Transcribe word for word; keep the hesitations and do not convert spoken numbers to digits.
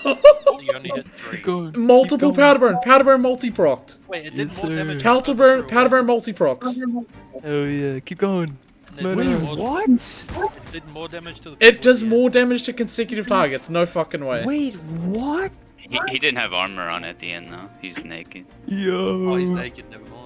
You only hit three. Multiple powder burn. Powder burn multi-procced. Wait, it did Yes, more sir. damage. Powder burn, powder burn multi-procs. Oh yeah, keep going. Wait, Wait, what? It did more damage to the It people does at the more damage to consecutive targets. No fucking way. Wait, what? He, he didn't have armor on at the end though. He's naked. end. Oh, he's Yo. naked, never mind.